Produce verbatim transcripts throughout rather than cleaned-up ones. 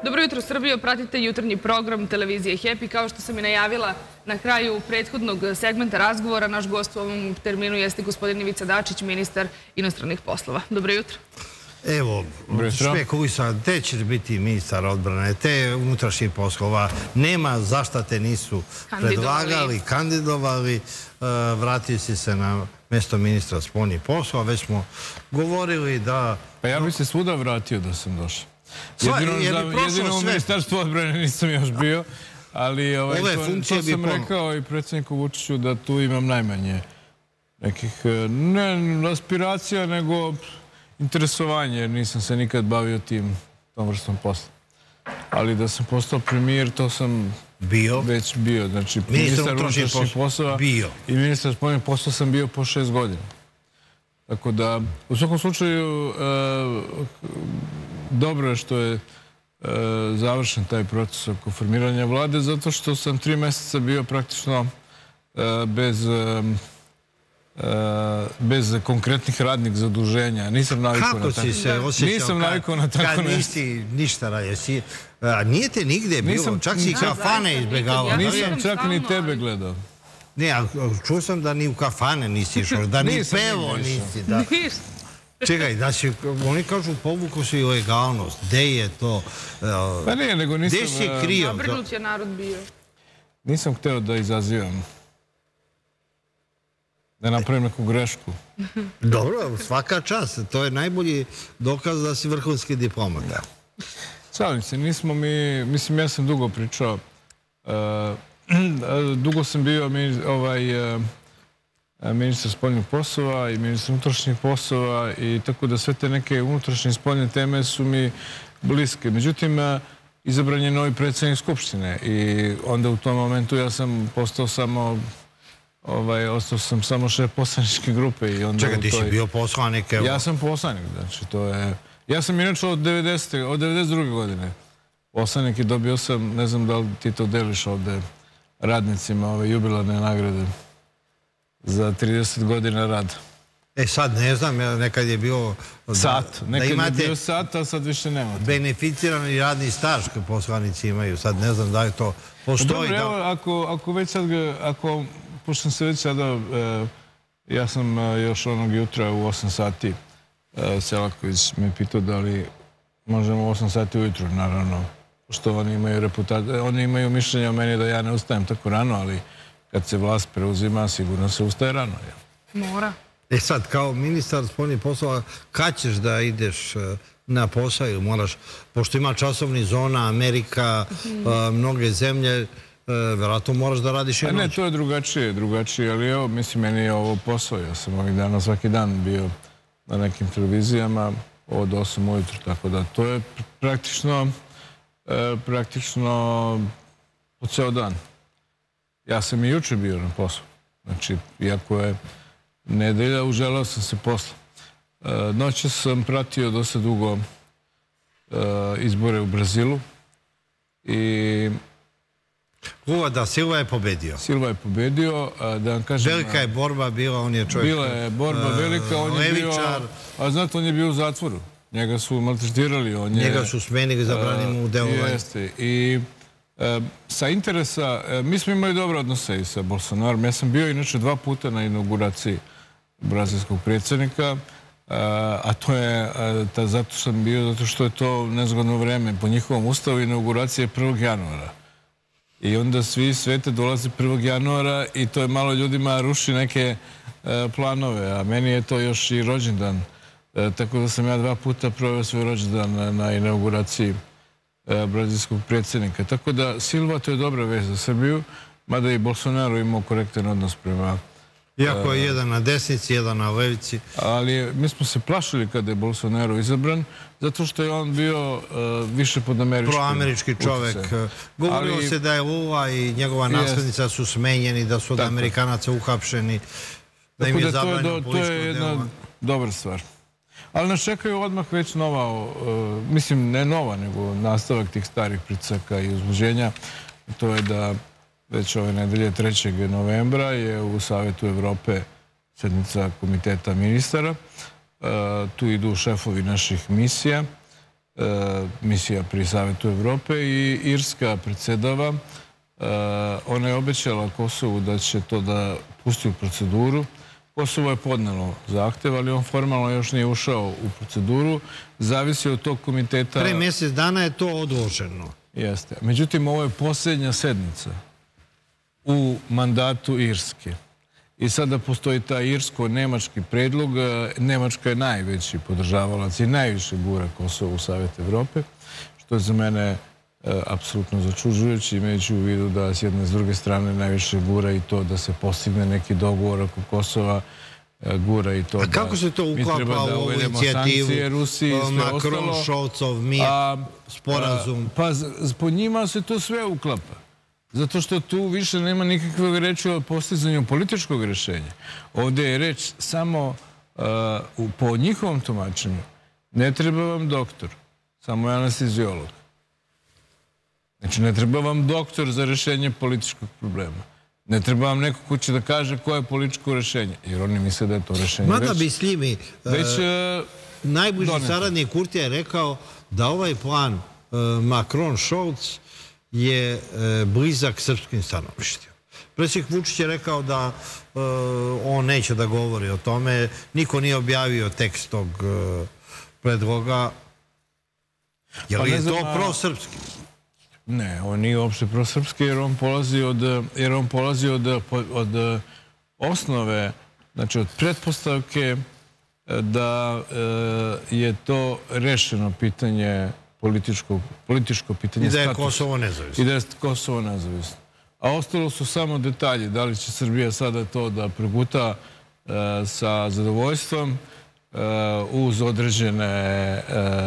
Dobro jutro, Srbijo. Pratite jutarnji program televizije Happy. Kao što sam i najavila na kraju prethodnog segmenta razgovora, naš gost u ovom terminu jeste gospodin Ivica Dačić, ministar inostranih poslova. Dobro jutro. Evo, špekulisam, te će biti ministar odbrane, te unutrašnjih poslova. Nema zašta te nisu predlagali, kandidovali. Vratili si se na mjesto ministra spoljnih poslova. Već smo govorili da... Pa ja bi se svuda vratio da sam došao. Jedino u ministarstvu odbrane nisam još bio, ali to sam rekao i predsjedniku Vučiću da tu imam najmanje nekih, ne aspiracija, nego interesovanje, jer nisam se nikad bavio tim, tom vrstom posla. Ali da sam postao premijer, to sam već bio. Znači, ministar unutrašnjih poslova i ministar spoljnih poslova sam bio po šest godina. Tako da, u svakom slučaju, dobro je što je završen taj proces oko formiranja vlade, zato što sam tri mjeseca bio praktično bez... bez konkretnih radnih zaduženja. Nisam navikao na tako nešto. Kako si se osjećao kad nisi ništa radio? Nije te nigde bilo, čak si i kafane izbjegavao. Nisam čak ni tebe gledao. Ne, ali čuo sam da ni u kafane nisi išao, da ni pevo nisi. Čekaj, da si, oni kažu povukao si legalnost. Gde je to? Pa nije, nego nisam... Gde si krio? Nabrnut je narod bio. Nisam hteo da izazivam. Da napravim neku grešku. Dobro, svaka čast. To je najbolji dokaz da si vrhunski diplomat. Šalim se, nismo mi... Mislim, ja sam dugo pričao. Dugo sam bio ministar spoljnih poslova i ministar unutrašnjih poslova i tako da sve te neke unutrašnje spoljne teme su mi bliske. Međutim, izabran je novi predsjednik Skupštine i onda u tom momentu ja sam postao samo... Ostao sam samo šef poslaničke grupe. Čekaj, ti si bio poslanik? Ja sam poslanik, znači to je... Ja sam inače od devedeset druge godine poslanik i dobio sam, ne znam da li ti to deliš ovde radnicima, ove jubilarne nagrade za trideset godina rada. E sad ne znam, nekad je bio... Sat, nekad je bio sat, a sad više nema. Beneficirani radni staž kad poslanici imaju, sad ne znam da je to postoji. Dobro, evo, ako već sad, ako... Pošto sam se već sada, ja sam još onog jutra u osam sati, Selaković me pitao da li možemo u osam sati ujutru, naravno, pošto oni imaju reputaciju, oni imaju mišljenje o meni da ja ne ustajem tako rano, ali kad se vlast preuzima, sigurno se ustaje rano. Mora. E sad, kao ministar spoljnih poslova, kad ćeš da ideš na posao ili moraš, pošto ima časovni zona, Amerika, mnoge zemlje, vjerojatno moraš da radiš i noć. Ne, to je drugačije, drugačije, ali evo, mislim, meni je ovo posao. Ja sam ovih dana svaki dan bio na nekim televizijama od osam ujutru, tako da to je praktično praktično po ceo dan. Ja sam i juče bio na poslu. Znači, iako je nedelja, uželao sam se posla. Noće sam pratio dosta dugo izbore u Brazilu i Uva da, Silva je pobedio. Silva je pobedio, da vam kažem... Velika je borba bila, on je čovjek... Bila je borba velika, on je bio... A znate, on je bio u zatvoru. Njega su maltretirali, on je... Njega su smenili, zabranili mu delovanje. Jeste. I sa interesa... Mi smo imali dobre odnose i sa Bolsonarom. Ja sam bio inače dva puta na inauguraciji brazilskog predsjednika, a to je... Zato sam bio, zato što je to nezgodno vreme. Po njihovom ustavu inauguracije je prvog januara. I onda svi svete dolaze prvog januara i to je malo ljudima ruši neke planove, a meni je to još i rođendan. Tako da sam ja dva puta proveo svoj rođendan na inauguraciji brazilskog predsjednika. Tako da Silva, to je dobra vest za Srbiju, mada i Bolsonaro imao korektan odnos prema... Iako je jedan na desnici, jedan na levici. Ali mi smo se plašili kada je Bolsonaro izabran, zato što je on bio više pod američkim utjecem. Proamerički čovek. Govorilo se da je Lula i njegova naslednica su smenjeni, da su od Amerikanaca uhapšeni, da im je zabranjeno političko delovanje. To je jedna dobra stvar. Ali nas čekaju odmah već nova, mislim ne nova, nego nastavak tih starih pritisaka i uzbuđenja. To je da već ove nedelje trećeg novembra je u Savetu Evrope sednica komiteta ministara. Tu idu šefovi naših misija misija pri Savetu Evrope i Irska predsjedava. Ona je obećala Kosovu da će to da pusti u proceduru. Kosovo je podnelo zahtev, ali on formalno još nije ušao u proceduru. Zavisi od tog komiteta... Pre mjesec dana je to odloženo. Jeste. Međutim, ovo je posljednja sednica u mandatu Irske. I sada postoji taj irsko-nemački predlog. Nemačka je najveći podržavalac i najviše gura Kosovo u Savet Evrope, što je za mene apsolutno začuđujući, imajući u vidu da s jedne s druge strane najviše gura i to da se postigne neki dogovor oko Kosova, gura i to da... A kako se to uklapa u ovu inicijativu Macron-Šolcov mir, sporazum? Pa po njima se to sve uklapa. Zato što tu više nema nikakve reči o postizanju političkog rješenja. Ovdje je reč samo po njihovom tumačenju. Ne treba vam doktor, samo je anesteziolog. Znači, ne treba vam doktor za rješenje političkog problema. Ne treba vam neko ko će da kaže koje je političko rješenje. Jer oni misle da je to rješenje već... Mada bi s njimi... Najbliži saradnik Kurtija je rekao da ovaj plan Macron-Šolc je blizak srpskim stanovištima. Predsjednik Vučić je rekao da on neće da govori o tome. Niko nije objavio tekst tog predloga. Je li je to prosrpski? Ne, on nije uopšte prosrpski jer on polazi od, jer on polazi od, od osnove, znači od pretpostavke da je to rešeno pitanje političko, političko pitanje statusa. I da je Kosovo nezavisno. I da je Kosovo nezavisno. A ostalo su samo detalji. Da li će Srbija sada to da preguta sa zadovoljstvom uz određene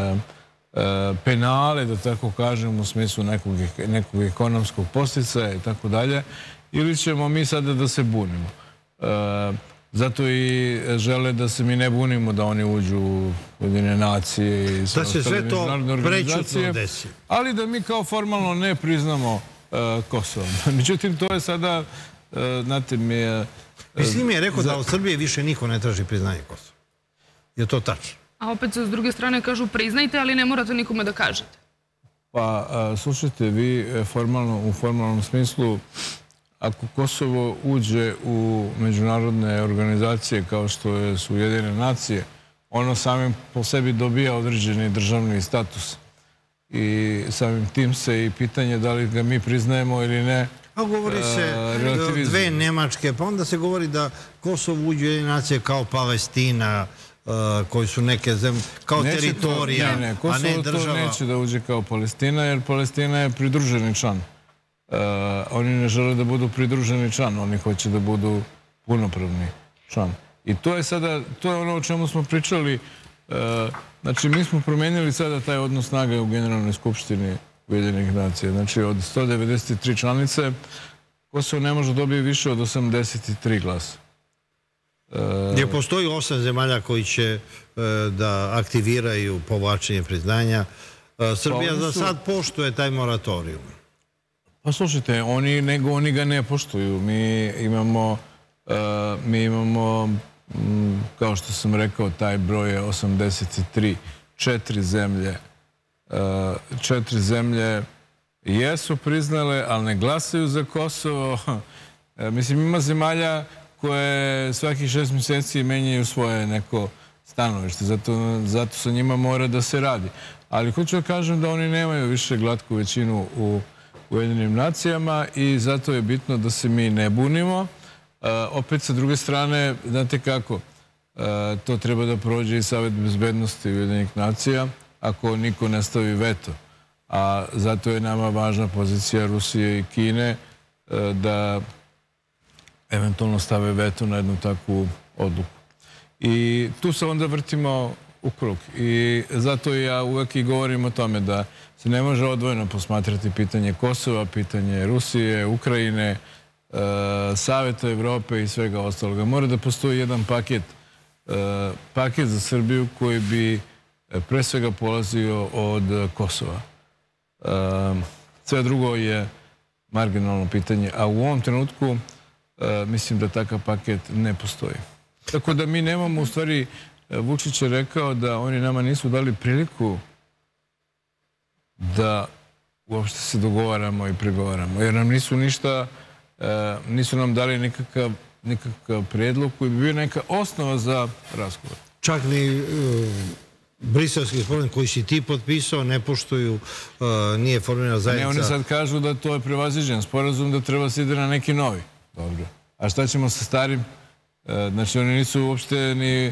penale, da tako kažem, u smislu nekog, nekog ekonomskog posticaja i tako dalje, ili ćemo mi sada da se bunimo. E, zato i žele da se mi ne bunimo da oni uđu u Ujedinjene nacije i sve ostale međunarodne organizacije, ali da mi kao formalno ne priznamo e, Kosovo. Međutim, to je sada, e, znate mi je... Mislim mi je rekao za... da od Srbije više niko ne traži priznanje Kosova. Je to tačno? A opet s druge strane kažu priznajte, ali ne morate nikome da kažete. Pa, slušajte, vi formalno, u formalnom smislu, ako Kosovo uđe u međunarodne organizacije kao što su Ujedinjene nacije, ono samim po sebi dobija određeni državni status. I samim tim se i pitanje da li ga mi priznajemo ili ne. A govori se dve Nemačke, pa onda se govori da Kosovo uđe u Ujedinjene nacije kao Palestina, koji su neke zemlje, kao teritorija, ne, ne, Kosovo to neće da uđe kao Palestina, jer Palestina je pridruženi član. Oni ne žele da budu pridruženi član, oni hoće da budu punopravni član. I to je sada, to je ono o čemu smo pričali. Znači, mi smo promenili sada taj odnos snaga u Generalnoj skupštini Ujedinjenih nacija. Znači, od sto devedeset tri članice, Kosovo ne može dobiti više od osamdeset tri glasa. Gdje postoji osam zemalja koji će da aktiviraju povlačenje priznanja. Srbija za sad poštuje taj moratorijum. Pa slušajte, oni, nego oni ga ne poštuju. Mi imamo, mi imamo, kao što sam rekao, taj broj je osamdeset tri. Četiri zemlje, četiri zemlje jesu priznale, ali ne glasaju za Kosovo. Mislim, ima zemalja koje svakih šest mjeseci menjaju svoje neko stanovište. Zato, zato sa njima mora da se radi. Ali hoću da kažem da oni nemaju više glatku većinu u Ujedinjenim nacijama i zato je bitno da se mi ne bunimo. E, opet, sa druge strane, znate kako, e, to treba da prođe i Savet bezbednosti Ujedinjenih nacija ako niko ne stavi veto. A zato je nama važna pozicija Rusije i Kine e, da eventualno stave veto na jednu takvu odluku. I tu se onda vrtimo u krug. I zato ja uvek i govorim o tome da se ne može odvojeno posmatrati pitanje Kosova, pitanje Rusije, Ukrajine, Saveta Evrope i svega ostaloga. Mora da postoji jedan paket, paket za Srbiju koji bi pre svega polazio od Kosova. Sve drugo je marginalno pitanje, a u ovom trenutku mislim da takav paket ne postoji. Tako da mi nemamo, u stvari, Vučić je rekao da oni nama nisu dali priliku da uopšte se dogovaramo i pregovaramo. Jer nam nisu ništa, nisu nam dali nikakav, nikakav prijedlog koji bi bio neka osnova za razgovor. Čak ni briselski sporazum koji si ti potpisao ne poštuju, nije formirana zajednica. Ne, oni sad kažu da to je prevaziđen sporazum, da treba se ide na neki novi. Dobro. A šta ćemo sa starim? Znači, oni nisu uopšte ni,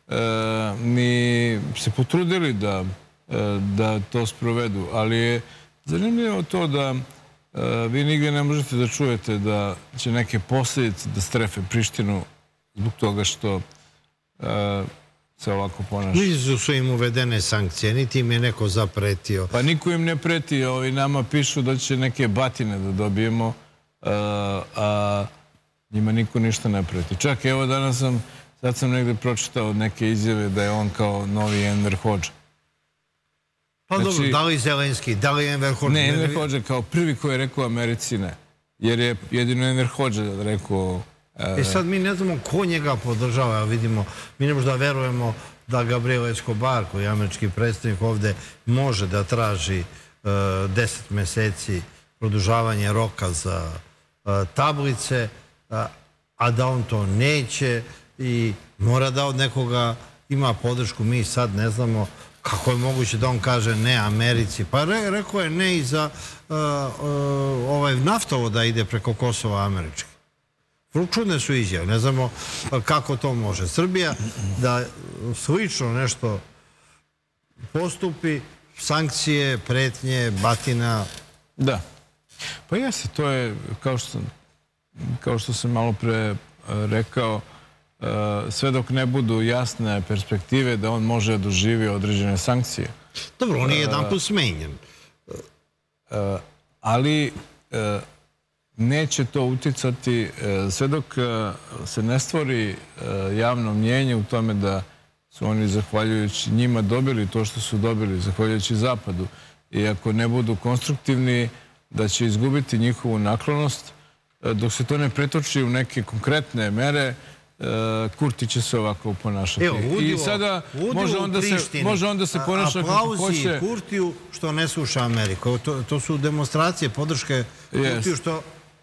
ni se potrudili da, da to sprovedu. Ali je zanimljivo to da vi nigdje ne možete da čujete da će neke posljedice da strefe Prištinu zbog toga što se ovako ponaša. Nisu su im uvedene sankcije, niti im je neko zapretio. Pa niko im ne preti. Ovi nama pišu da će neke batine da dobijemo, a njima niko ništa ne preti. Čak evo danas sam, sad sam negdje pročitao neke izjave da je on kao novi Enver Hodža. Pa dobro, da li Zelenski, da li Enver Hodža? Ne, Enver Hodža kao prvi koji je rekao Americi ne. Jer je jedino Enver Hodža rekao... E sad mi ne znamo ko njega podržava, vidimo, mi ne možda da verujemo da Gabriel Escobar, koji je američki predstavnik ovde, može da traži deset meseci produžavanje roka za tablice, a da on to neće i mora da od nekoga ima podršku. Mi sad ne znamo kako je moguće da on kaže ne Americi. Pa rekao je ne i za ovaj naftovod da ide preko Kosova američki. Čudne su izjave, ne znamo kako to može. Srbija da slično nešto postupi, sankcije, pretnje, batina. Da. Pa jeste, to je, kao što, kao što sam malo pre rekao, sve dok ne budu jasne perspektive da on može da doživi određene sankcije. Dobro, on je jedan put smenjen. Ali neće to uticati sve dok se ne stvori javno mnjenje u tome da su oni, zahvaljujući njima, dobili to što su dobili, zahvaljujući Zapadu. I ako ne budu konstruktivni, da će izgubiti njihovu naklonost. Dok se to ne pretoči u neke konkretne mere, Kurti će se ovako ponašati. I sada može onda se ponaša kako hoće. Aplauzi Kurtiju što ne sluša Ameriku. To su demonstracije podrške Kurtiju što...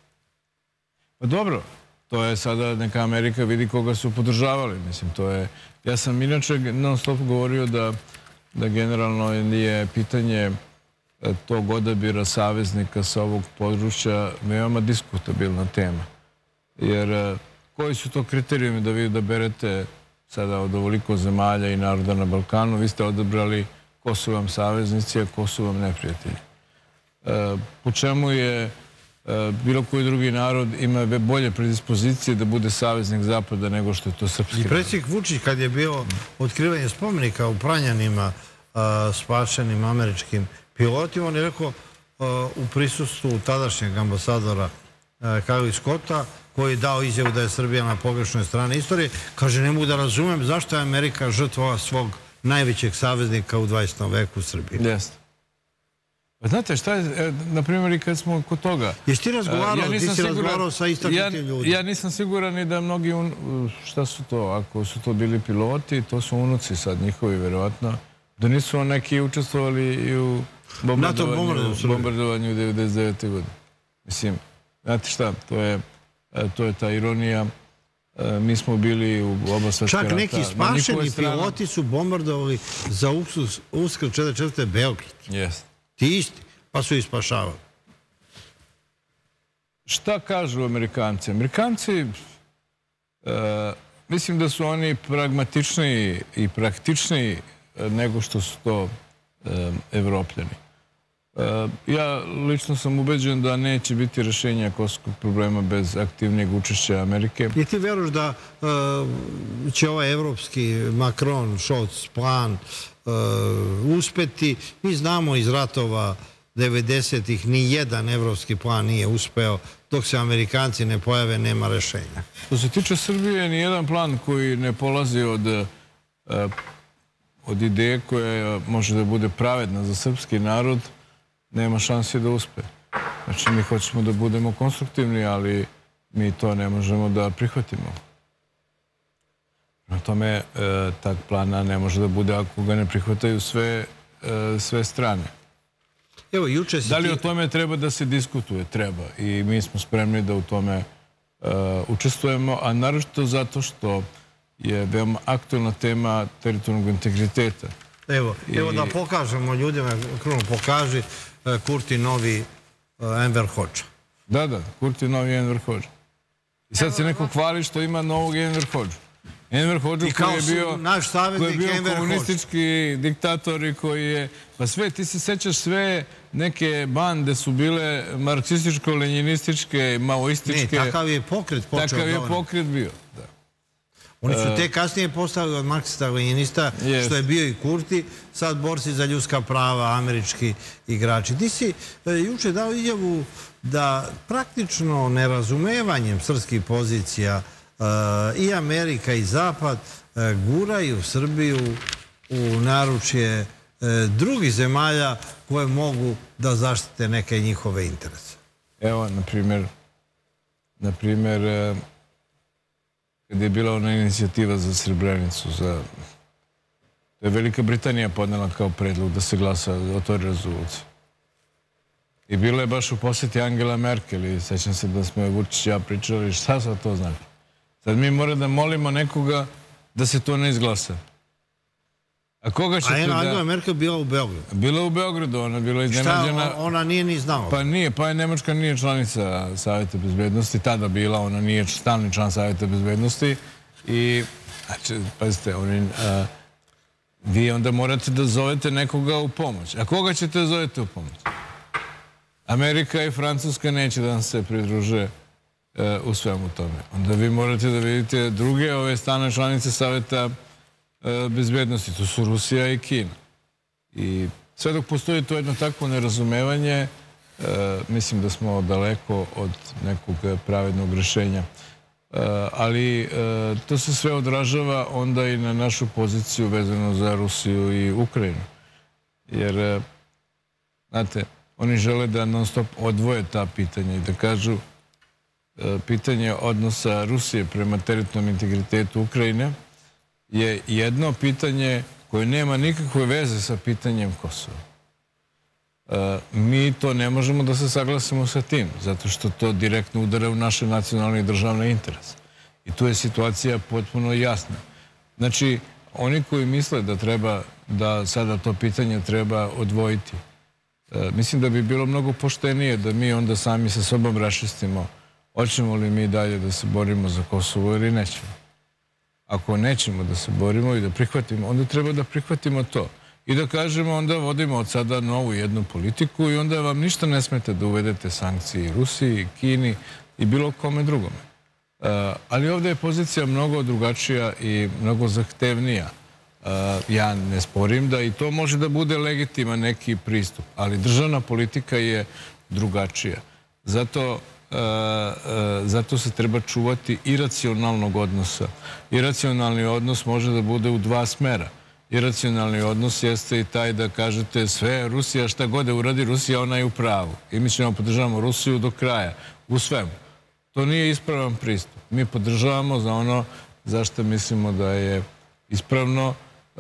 Pa dobro, to je sada neka Amerika vidi koga su podržavali. Mislim, to je... Ja sam inače non stop govorio da da generalno je pitanje tog odabira saveznika sa ovog područja veoma diskutabilna tema. Jer koji su to kriterijumi da vi odaberete sada od ovoliko zemalja i naroda na Balkanu? Vi ste odabrali ko su vam saveznici, a ko su vam neprijatelji. Po čemu je bilo koji drugi narod ima bolje predispozicije da bude saveznik Zapada nego što je to srpski narod. I predsjednik Vučić, kad je bio otkrivanje spomenika u Pranjanima spašenim američkim pilotima, on je rekao u prisustvu tadašnjeg ambasadora Kajli Skota, koji je dao izjavu da je Srbija na pogrešnoj strani istorije, kaže, ne mogu da razumem zašto je Amerika žrtvovala svog najvećeg saveznika u dvadesetom veku u Srbiji. Jeste. Znate šta je, na primjer, i kad smo kod toga... Jesi ti razgovarao, ti si razgovarao sa istaknutim ljudima? Ja nisam siguran ni da mnogi, šta su to, ako su to bili piloti, to su unuci sad njihovi, verovatno, da nisu neki učestvovali i u bombardovanju u devedeset devete godine. Mislim, znate šta, to je ta ironija. Mi smo bili u oba svetska rata. Čak neki spašeni piloti su bombardovali za Uskrs četrdeset četvrte Beograd. Jeste. Ti isti, pa su ih spašavali. Šta kažu Amerikanci? Amerikanci, mislim da su oni pragmatičniji i praktičniji nego što su to Evropljani. Ja lično sam ubeđen da neće biti rešenja kosovskog problema bez aktivnijeg učešća Amerike. I ti veruješ da će ovaj evropski Macron, Scholz plan uspeti? Mi znamo iz ratova devedesetih ni jedan evropski plan nije uspeo. Dok se Amerikanci ne pojave, nema rešenja. Što se tiče Srbije, ni jedan plan koji ne polazi od od ideje koja može da bude pravedna za srpski narod, nema šanse da uspe. Znači, mi hoćemo da budemo konstruktivni, ali mi to ne možemo da prihvatimo. Na tome, tak plana ne može da bude ako ga ne prihvataju sve strane. Da li o tome treba da se diskutuje? Treba. I mi smo spremni da u tome učestvujemo, a naročito zato što je veoma aktualna tema teritorijalnog integriteta. Evo, da pokažemo ljudima, Kruno, pokaži Kurti novi Enver Hodža. Da, da, Kurti novi Enver Hodža. I sad se neko hvali što ima novog Enver Hodža. Enver Hodža koji je bio komunistički diktator i koji je... Pa sve, ti se sećaš, sve neke bande su bile marksističko-lenjinističke, maoističke... Ne, takav je pokret počeo. Takav je pokret bio, da. Oni su te kasnije postavili od marksista-lenjinista, što je bio i Kurti, sad borci za ljudska prava, američki igrači. Ti si juče dao izjavu da praktično nerazumevanjem srpskih pozicija i Amerika i Zapad guraju Srbiju u naručje drugih zemalja koje mogu da zaštite neke njihove interese. Evo, na primjer, na primjer, kada je bila ona inicijativa za Srebrenicu, to je Velika Britanija podnela kao predlog da se glasa o toj rezoluciji. I bilo je baš u posjeti Angela Merkel i sećam se da smo je Vučić i ja pričali šta sad to znači. Sad mi moramo da molimo nekoga da se to ne izglasa. A koga ćete da... A Angela Merkel bila u Beogradu. Bila u Beogradu, ona je bila iznenađena... Šta, ona nije ni znala? Pa nije, pa je Nemačka nije članica Savjeta bezbednosti, tada bila, ona nije stalni član Savjeta bezbednosti i, znači, pazite, oni... Vi onda morate da zovete nekoga u pomoć. A koga ćete da zovete u pomoć? Amerika i Francuska neće da vam se pridruže u svemu tome. Onda vi morate da vidite druge ove stalne članice Savjeta bezbednosti. To su Rusija i Kina. I sve dok postoji to jedno takvo nerazumevanje, mislim da smo daleko od nekog pravednog rešenja. Ali to se sve odražava onda i na našu poziciju vezano za Rusiju i Ukrajinu. Jer, znate, oni žele da non stop odvoje ta pitanja i da kažu pitanje odnosa Rusije prema teritorijalnom integritetu Ukrajine je jedno pitanje koje nema nikakve veze sa pitanjem Kosova. Mi to ne možemo da se saglasimo sa tim, zato što to direktno udara u naše nacionalne i državne interese. I tu je situacija potpuno jasna. Znači, oni koji misle da treba, da sada to pitanje treba odvojiti, mislim da bi bilo mnogo poštenije da mi onda sami sa sobom raščistimo hoćemo li mi dalje da se borimo za Kosovo ili nećemo. Ako nećemo da se borimo i da prihvatimo, onda treba da prihvatimo to. I da kažemo, onda vodimo od sada novu jednu politiku i onda vam ništa ne smete da uvedete sankcije Rusiji, Kini i bilo kome drugome. Ali ovdje je pozicija mnogo drugačija i mnogo zahtevnija. Ja ne sporim da i to može da bude legitiman neki pristup, ali državna politika je drugačija. Zato zato se treba čuvati iracionalnog odnosa. Iracionalni odnos može da bude u dva smera. Iracionalni odnos jeste i taj da kažete sve Rusija, šta god da uradi Rusija, ona je u pravu. I mi ćemo podržavamo Rusiju do kraja, u svemu. To nije ispravan pristup. Mi podržavamo za ono zašto mislimo da je ispravno,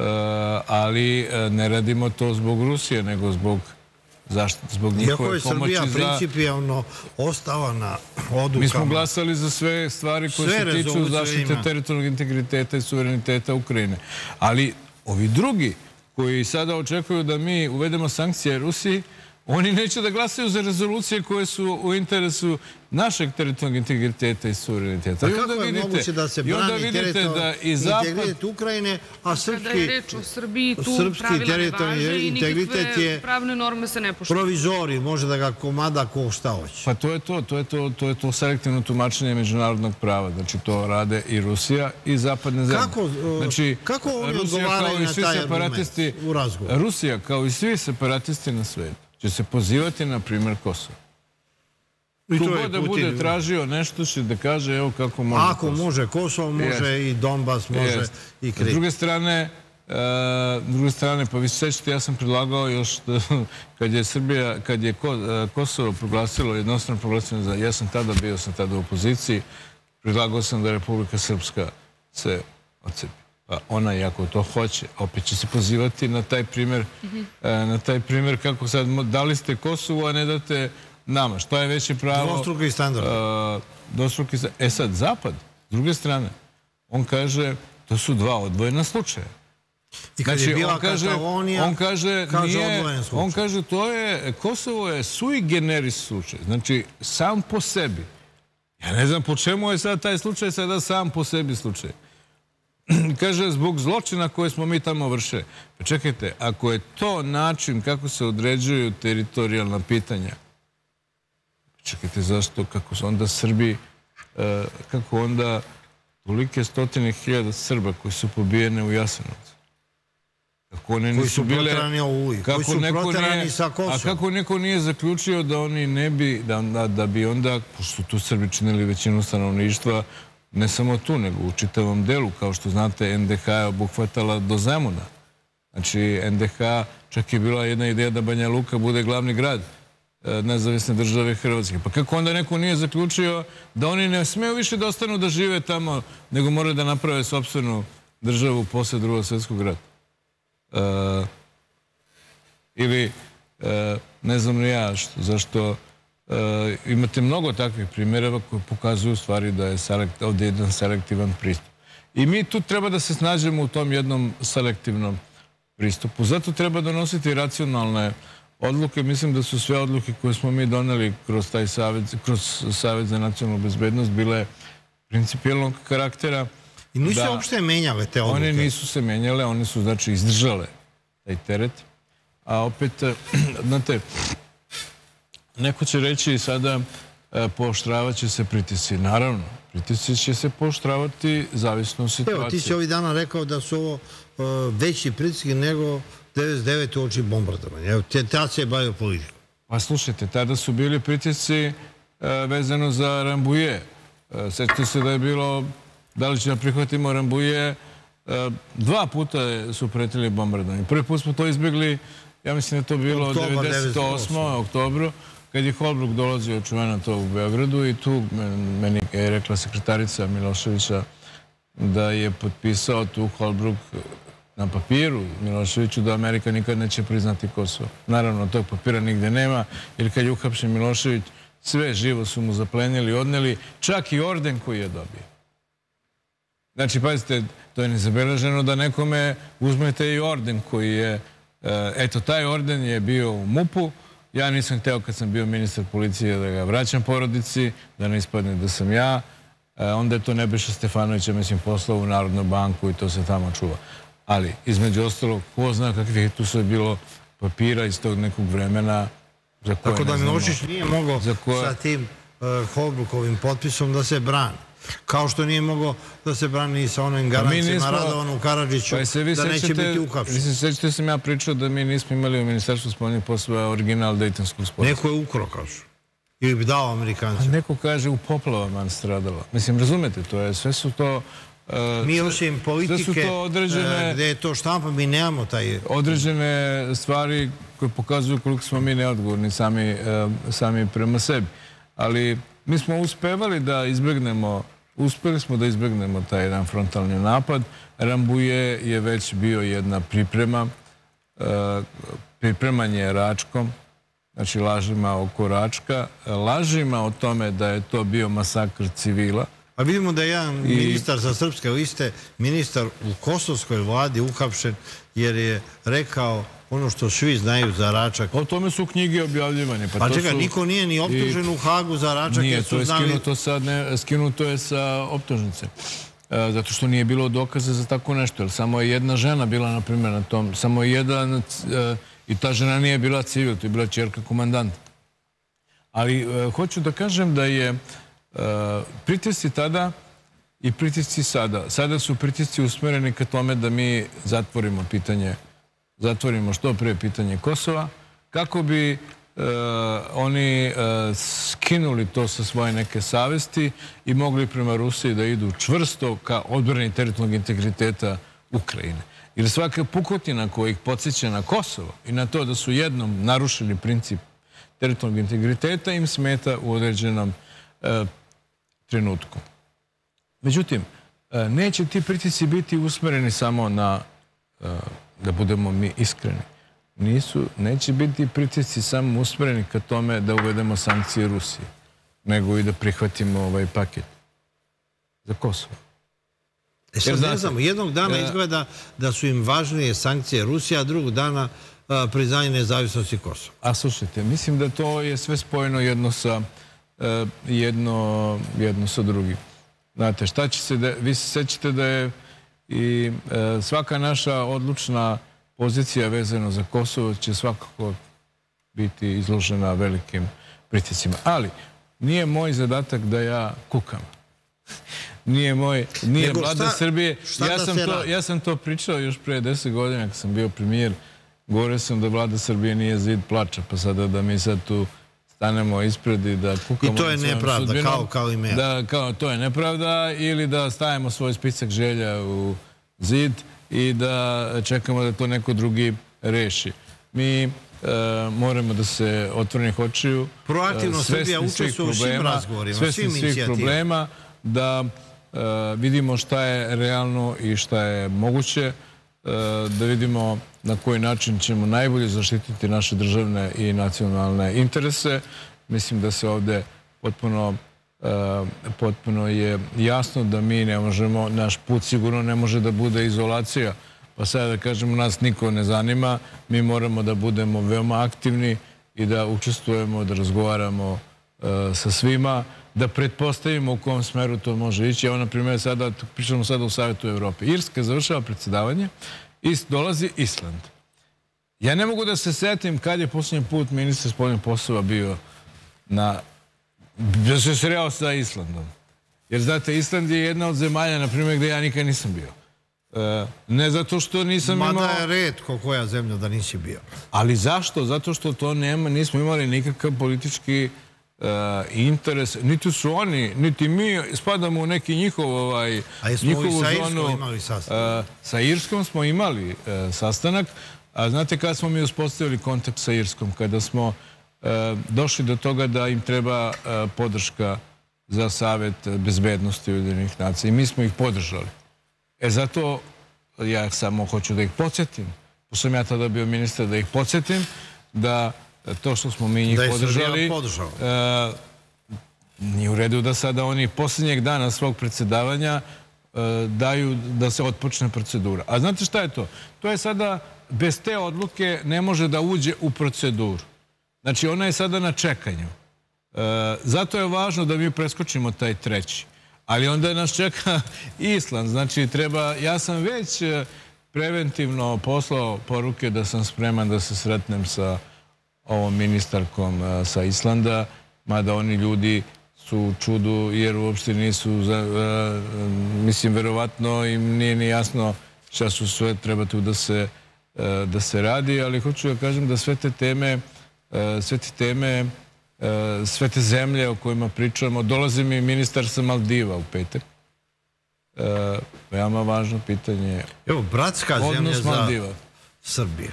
ali ne radimo to zbog Rusije, nego zbog zaštite, zbog njihove pomoći za... Iako je Srbija principijalno ostala na odlukama... Mi smo glasali za sve stvari koje se tiču zaštite teritorijalnog integriteta i suvereniteta Ukrajine. Ali ovi drugi koji sada očekuju da mi uvedemo sankcije Rusiji, oni neće da glasaju za rezolucije koje su u interesu našeg teritorijalnog integriteta i suvereniteta. A kako je moguće da se brani teritorijalni integritet Ukrajine, a srpski teritorijalni integritet je pravne norme se ne poštuju? Provizori, može da ga komada ko šta hoće. Pa to je to, to je to selektivno tumačenje međunarodnog prava. Znači to rade i Rusija i zapadne zemlje. Kako oni odgovaraju na taj argument u razgovoru? Rusija, kao i svi separatisti na svetu, će se pozivati na primjer Kosovo. Kogod da bude tražio nešto će da kaže evo kako može Kosovo. Ako može Kosovo, može i Donbas, može i Krim. S druge strane, druge strane, pa vi se sećate, ja sam predlagao još kad je Srbija, kad je Kosovo proglasilo, jednostavno proglasilo, ja sam tada bio, sam tada u opoziciji, predlagao sam da Republika Srpska se odcepi. ona i ako to hoće, opet će se pozivati na taj primjer, na taj primjer kako sad dali ste Kosovo, a ne date nama. Što je veće pravo? Dvostruki standard. Dvostruki standard. E sad, Zapad, s druge strane, on kaže, to su dva odvojena slučaja. I kad je bila Katalonija, on kaže, nije, on kaže, to je, Kosovo je sui generis slučaj. Znači, sam po sebi. Ja ne znam po čemu je sad taj slučaj sada sam po sebi slučaj. Kaže, zbog zločina koje smo mi tamo vršili. Pa čekajte, ako je to način kako se određuju teritorijalna pitanja, čekajte, zašto, kako su onda Srbi, kako onda tolike stotine hiljada Srba koji su pobijene u Jasenovcu. Koji su proterani u Oluji, koji su proterani sa Kosovom. A kako neko nije zaključio da oni ne bi, da bi onda, pošto su tu Srbi činili većinu stanovništva, ne samo tu, nego u čitavom delu, kao što znate, en de ha je obuhvatala do Zemuna. Znači, en de ha čak je bila jedna ideja da Banja Luka bude glavni grad nezavisne države Hrvatske. Pa kako onda neko nije zaključio da oni ne smeju više da ostanu da žive tamo, nego moraju da naprave sopstvenu državu posle Drugog svjetskog rata? Ili, ne znam ni ja zašto, imate mnogo takvih primjereva koji pokazuju u stvari da je ovdje jedan selektivan pristup. I mi tu treba da se snađemo u tom jednom selektivnom pristupu. Zato treba donositi racionalne odluke. Mislim da su sve odluke koje smo mi doneli kroz taj savjet, kroz Savjet za nacionalnu bezbednost bile principijelnog karaktera. I nisu se uopšte menjale te odluke? One nisu se menjale, one su znači izdržale taj teret. A opet, znate, neko će reći sada pooštravat će se pritisci. Naravno, pritisci će se pooštravati zavisno od situacije. Evo, ti si ovih dana rekao da su ovo veći pritisci nego devedeset devete uoči bombardovanja. Evo, tada se je bavio politikom. Pa slušajte, tada su bili pritisci vezano za Rambuje. Sjećate se da je bilo, da li će da prihvatimo Rambuje, dva puta su pretili bombardovanje. Prvi put smo to izbjegli, ja mislim da je to bilo devedeset osmog oktobru, kad je Holbruk dolazio čuveno to u Beogradu i tu meni je rekla sekretarica Miloševića da je potpisao tu Holbruk na papiru Miloševiću da Amerika nikad neće priznati Kosovo. Naravno, tog papira nigde nema, jer kad je uhapšen Milošević, sve živo su mu zaplenili, odneli, čak i orden koji je dobio. Znači, pazite, to je nezabeleženo da nekome uzmete i orden koji je, eto, taj orden je bio u mupu. Ja nisam hteo kad sam bio ministar policije da ga vraćam porodici, da ne ispadne da sam ja. Onda je to Nebojša Stefanovića, mislim, poslao u Narodnu banku i to se tamo čuva. Ali, između ostalog, ko zna kakvih tu sve bilo papira iz tog nekog vremena za koje ne znamo. Tako da Milošić nije mogao sa tim Holbrukovim potpisom da se brani. Kao što nije mogao da se brani i sa onim garancijama Radovanu Karadžiću da neće biti uhapšen. Vi se sjećate da sam ja pričao da mi nismo imali u Ministarstvu spoljnih poslova original Dejtonskog sporazuma. Neko je ukrao, kažu. Ili bi dao Amerikancima. Neko kaže u poplavama stradala. Mislim, razumete, to je, sve su to... Mi osim politike gde je to štampa, mi nemamo taj... Određene stvari koje pokazuju koliko smo mi neodgovorni sami prema sebi. Ali mi smo uspevali da izbjegnemo, uspeli smo da izbjegnemo taj jedan frontalni napad. Rambuje je već bio jedna priprema, pripremanje Račkom, znači lažima oko Račka, lažima o tome da je to bio masakr civila. A vidimo da je jedan ministar sa srpske liste, ministar u kosovskoj vladi uhapšen jer je rekao ono što svi znaju za Račak. O tome su knjige objavljivane. Pa čekaj, niko nije ni optužen u Hagu za Račak. Nije, to je skinuto je sa optužnice. Zato što nije bilo dokaza za tako nešto. Samo je jedna žena bila, na primjer, na tom. Samo je jedan... I ta žena nije bila civil, to je bila ćerka komandanta. Ali hoću da kažem da je pritisci tada i pritisci sada. Sada su pritisci usmereni ka tome da mi zatvorimo pitanje, zatvorimo što pre pitanje Kosova, kako bi oni skinuli to sa svoje neke savesti i mogli prema Rusiji da idu čvrsto ka odbrani teritorijalnog integriteta Ukrajine. Jer svaka pukotina koja ih podsjeća na Kosovo i na to da su jednom narušili princip teritorijalnog integriteta im smeta u određenom trenutku. Međutim, neće ti pritisci biti usmereni samo na, da budemo mi iskreni, nisu, neće biti pritisci samo usmereni ka tome da uvedemo sankcije Rusije, nego i da prihvatimo ovaj paket za Kosovo. E sad ne znamo, jednog dana izgleda da su im važnije sankcije Rusije, a drugog dana priznanje nezavisnosti Kosova. A slušajte, mislim da to je sve spojeno jedno sa jedno, jedno sa drugim. Znate, šta će se, da, vi se sećate da je i e, svaka naša odlučna pozicija vezana za Kosovo će svakako biti izložena velikim pritiscima. Ali nije moj zadatak da ja kukam. Nije moj, nije Nego vlada šta, Srbije. Šta ja, da sam to, ja sam to pričao još pre deset godina kad sam bio premijer. Govorio sam da vlada Srbije nije zid plača, pa sada da mi sad tu stanemo ispred i da kukamo. I to je nepravda, sudbinom, kao, kao i me. Da, kao, to je nepravda, ili da stavimo svoj spisak želja u zid i da čekamo da to neko drugi reši. Mi e, moramo da se otvorenih očiju, proaktivno Srbija učestvuje u svim razgovorima, svim svih problema, da e, vidimo šta je realno i šta je moguće, e, da vidimo na koji način ćemo najbolje zaštititi naše državne i nacionalne interese. Mislim da se ovde potpuno, uh, potpuno je jasno da mi ne možemo, naš put sigurno ne može da bude izolacija. Pa sada da kažemo, nas niko ne zanima, mi moramo da budemo veoma aktivni i da učestvujemo, da razgovaramo uh, sa svima, da pretpostavimo u kom smeru to može ići. Evo, na primjer, sada, pričamo sada u Savjetu Evrope. Irska završava predsjedavanje i dolazi Island. Ja ne mogu da se setim kad je posljednji put ministar spoljnih poslova bio na... da se sreo sa Islandom. Jer, znate, Island je jedna od zemalja, na primjer, gdje ja nikad nisam bio. E, ne zato što nisam imao... Mada je retko koja zemlja da nisi bio. Ali zašto? Zato što to nema, nismo imali nikakav politički uh, interes. Niti su oni, niti mi spadamo u neki njihov ovaj, a jesmo njihovu sa zonu. Irskom imali sastanak? Uh, sa Irskom smo imali uh, sastanak. A znate kada smo mi uspostavili kontakt sa Irskom? Kada smo uh, došli do toga da im treba uh, podrška za Savet bezbednosti Ujedinjenih nacija. I mi smo ih podržali. E zato ja samo hoću da ih podsjetim. Pošto sam ja tada bio ministar, da ih podsjetim da to što smo mi njih da podržali, uh, nije u redu da sada oni posljednjeg dana svog predsjedavanja uh, daju da se otpočne procedura. A znate šta je to? To je sada, bez te odluke ne može da uđe u proceduru. Znači ona je sada na čekanju. Uh, zato je važno da mi preskočimo taj treći. Ali onda nas čeka Island. Znači treba, ja sam već preventivno poslao poruke da sam spreman da se sretnem sa ovom ministarkom sa Islanda, mada oni ljudi su u čudu jer uopšte nisu, mislim, verovatno im nije ni jasno šta su sve treba tu da se, da se radi, ali hoću da kažem da sve te teme, sve te teme, sve te zemlje o kojima pričamo, dolazi mi ministar sa Maldiva u petak. E, veoma važno pitanje. Evo, bratska zemlja za Srbiju.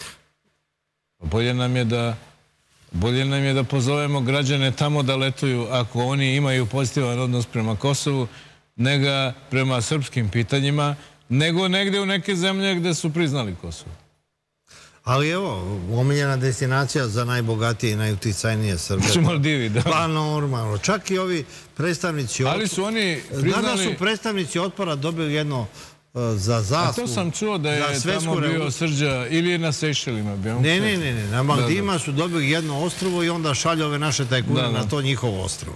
Bolje nam je da bolje nam je da pozovemo građane tamo da letuju ako oni imaju pozitivan odnos prema Kosovu, nego prema srpskim pitanjima, nego negde u neke zemlje gde su priznali Kosovo. Ali evo, omiljena destinacija za najbogatije i najuticajnije Srbije. Su Maldivi, da. Pa normalno. Čak i ovi predstavnici otpora. Ali su oni priznali... Da su predstavnici otpora dobili jedno za zaslugu. A to sam čuo da je tamo bio Srđa ili je na Sejšelima bio. Ne, ne, ne. Na Maldivima su dobili jedno ostrvo i onda šalju ove naše tajkune na to njihovo ostrvo.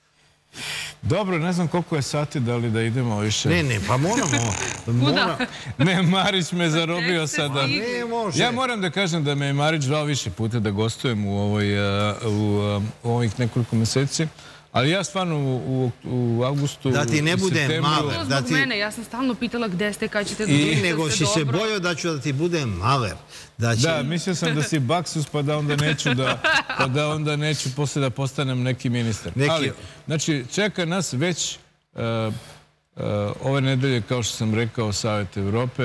Dobro, ne znam koliko je sati, da li da idemo više. Ne, ne, pa moramo. Kuda? Ne, Marić me zarobio sada. Ne, može. Ja moram da kažem da me je Marić zvao više puta da gostujem u ovih nekoliko meseci, ali ja stvarno u avgustu, da ti ne bude maler. To zbog mene, ja sam stalno pitala gde ste, kada ćete doći. I nego si se bojao da ću da ti bude maler. Da, mislio sam da si baksus, pa da onda neću da, pa da onda neću posle da postanem neki ministar. Ali, znači, čeka nas već ove nedelje, kao što sam rekao, Savet Evrope,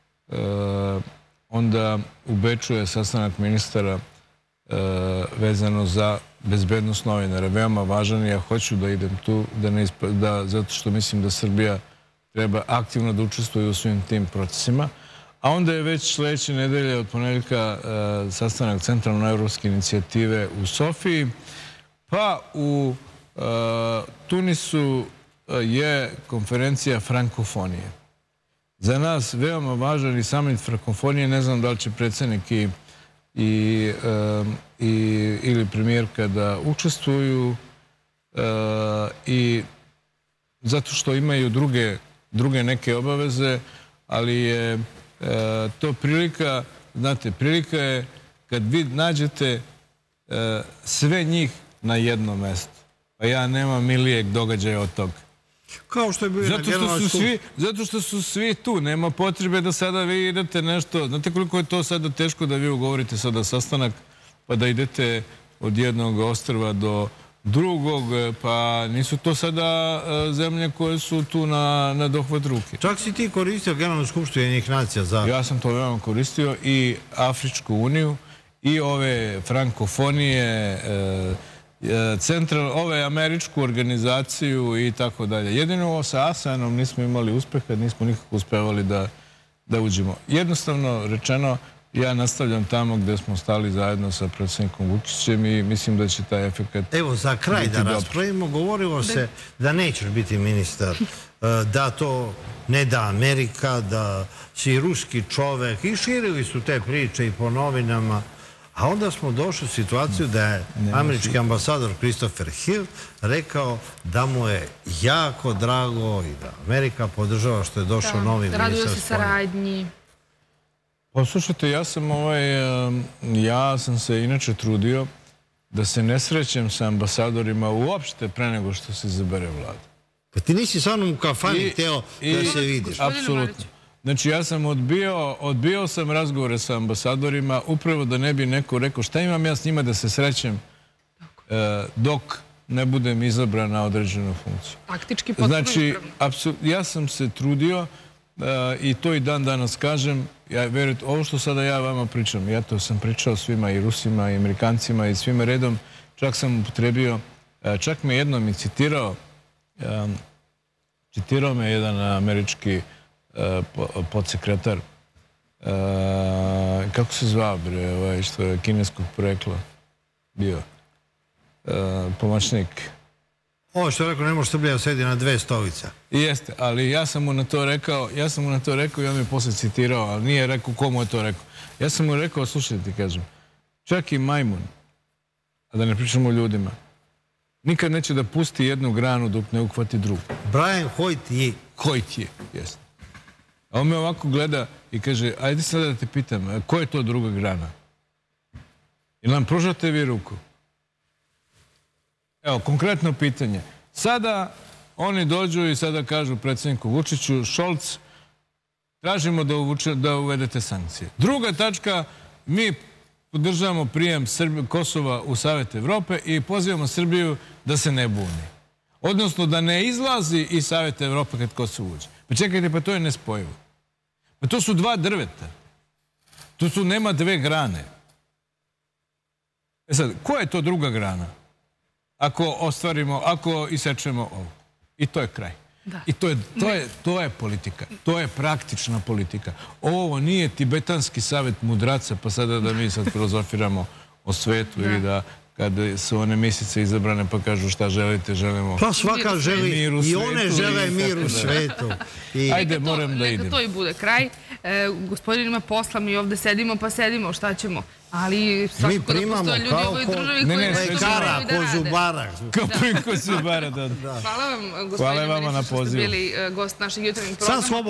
onda u Beču je sastanak ministara vezano za bezbednost novinara. Veoma važan i ja hoću da idem tu, zato što mislim da Srbija treba aktivno da učestvuju u svim tim procesima. A onda je već sledeće nedelje od ponedeljka sastanak Centralno-evropske inicijative u Sofiji, pa u Tunisu je konferencija frankofonije. Za nas veoma važan i samit frankofonije, ne znam da li će predsjednik i, i, i, ili premijerka da učestvuju i zato što imaju druge, druge neke obaveze, ali je to prilika, znate, prilika je kad vi nađete sve njih na jedno mesto. Pa ja nemam milijeg događaja od toga. Kao što je bio zato što su svi, zato što su svi tu. Nema potrebe da sada vi idete nešto. Znate koliko je to sada teško da vi ugovorite sada sastanak, pa da idete od jednog ostrva do drugog, pa nisu to sada zemlje koje su tu na, na dohvat ruke. Čak si ti koristio Generalnu skupštinu Ujedinjenih nacija za... Ja sam to veoma koristio i Afričku uniju i ove frankofonije, central, ove američku organizaciju i tako dalje. Jedino ovo sa ASEANom nismo imali uspeha, nismo nikako uspevali da, da uđemo. Jednostavno rečeno, ja nastavljam tamo gde smo stali zajedno sa predsjednikom Vučićem i mislim da će taj efekt... Evo, za kraj da raspravimo, govorilo se da nećeš biti ministar, da to ne da Amerika, da si ruski čovek i širili su te priče i po novinama. A onda smo došli u situaciju da je američki ambasador Christopher Hill rekao da mu je jako drago i da Amerika podržava što je došao novi ministar. Raduju se saradnji. Poslušajte, ja sam, ovaj, ja sam se inače trudio da se ne srećem sa ambasadorima uopšte pre nego što se izabere vlada. Pa ti nisi sa mnom u kafani hteo da se vidiš. Apsolutno. Znači, ja sam odbio, odbio sam razgovore sa ambasadorima upravo da ne bi neko rekao šta imam ja s njima da se srećem dok ne budem izabran na određenu funkciju. Taktički potpuno ispravno. Znači, ja sam se trudio i to i dan danas kažem, ja verujem, ovo što sada ja vama pričam, ja to sam pričao svima i Rusima i Amerikancima i svima redom, čak sam upotrebio, čak me jednom i citirao, citirao me jedan američki podsekretar, kako se zvao, bre, ovaj, što je kineskog porekla bio, pomoćnik. Ovo što je rekao, ne može Srbija sedi na dve stolice. Jeste, ali ja sam mu na to rekao, ja sam mu na to rekao i on mi je posle citirao, ali nije rekao komu je to rekao. Ja sam mu rekao, slušaj ti kažem, čak i majmun, a da ne pričamo o ljudima, nikad neće da pusti jednu granu dok ne uhvati drugu. Brian Hoyt je. Hoyt je, jeste. A on me ovako gleda i kaže, ajde sada da te pitam, ko je to druga grana? Ili nam pružate vi ruku? Evo, konkretno pitanje. Sada oni dođu i sada kažu predsjedniku Vučiću, Šolc, tražimo da uvedete sankcije. Druga tačka, mi podržavamo prijem Kosova u Savet Evrope i pozivamo Srbiju da se ne buni. Odnosno da ne izlazi iz Saveta Evrope kad Kosovo uđe. Pa čekajte, pa to je nespojivo. Pa to su dva drveta. Tu su, nema dve grane. E sad, koja je to druga grana? Ako ostvarimo, ako isečemo ovo. I to je kraj. I to je, to je, to je politika. To je praktična politika. Ovo nije tibetanski savet mudraca, pa sada da mi sad filozofiramo o svetu ili da kad su one misice izabrane pa kažu šta želite, želimo... Pa svaka želi i one žele mir u svetu. Ajde, moram da idem. Neka to i bude kraj. Gospodin ima posla, mi ovde sedimo pa sedimo, šta ćemo? Ali svakako da postoje ljudi u ovoj državi koji nešto moraju da rade. Kao priko zubara, da. Hvala vam, gospodine ministre, što ste bili gost našeg jutarnjeg programa.